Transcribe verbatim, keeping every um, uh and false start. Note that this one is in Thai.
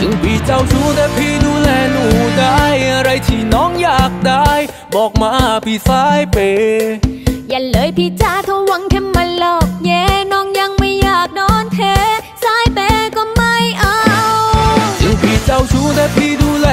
งพี่เจ้าชู้แต่พี่ดูแลหนูได้อะไรที่น้องอยากได้บอกมาพี่สายเปย์อย่าเลยพี่จ้าทวังแค่มาหลอกแย่น้องยังไม่อยากนอนเทสายเปย์ก็ไม่เอาถึงพี่เจ้าชู้แต่พี่ดูแล